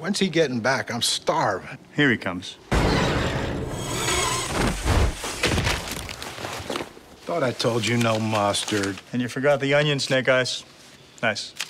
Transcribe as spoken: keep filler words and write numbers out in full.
When's he getting back? I'm starving. Here he comes. Thought I told you no mustard. And you forgot the onion, Snake Eyes. Nice.